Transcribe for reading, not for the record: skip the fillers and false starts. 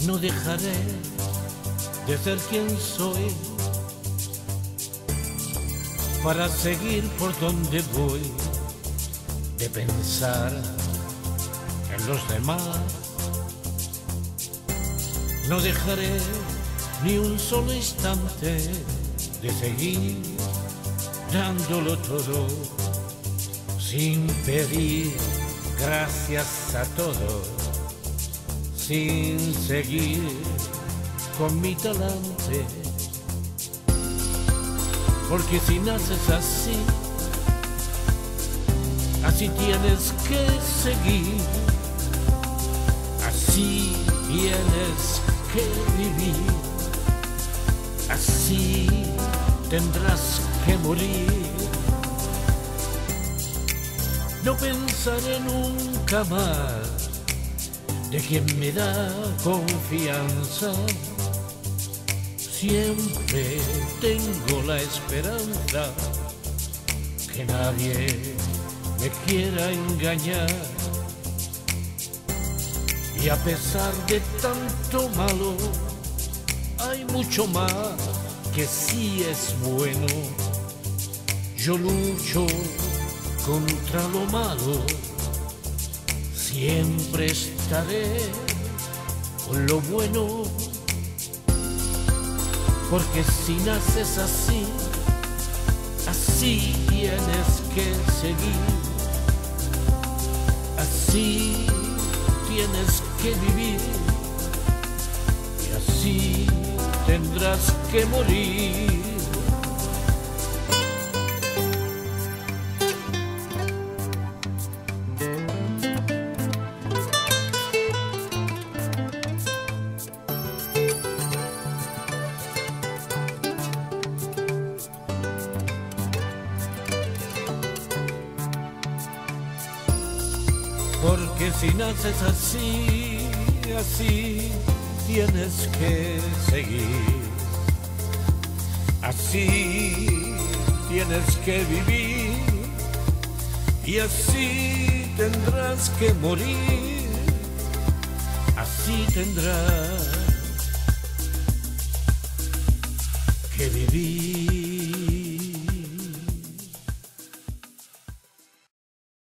No dejaré de ser quien soy para seguir por donde voy, de pensar en los demás. No dejaré ni un solo instante de seguir dándolo todo, sin pedir gracias a todos, sin seguir con mi talante. Porque si naces así, así tienes que seguir, así tienes que vivir, así tendrás que morir. No pensaré nunca más de quien me da confianza. Siempre tengo la esperanza que nadie me quiera engañar. Y a pesar de tanto malo, hay mucho más que sí es bueno. Yo lucho contra lo malo, siempre estaré con lo bueno. Porque si naces así, así tienes que seguir, así tienes que vivir y así tendrás que morir. Porque si naces así, así tienes que seguir, así tienes que vivir y así tendrás que morir, así tendrás que vivir.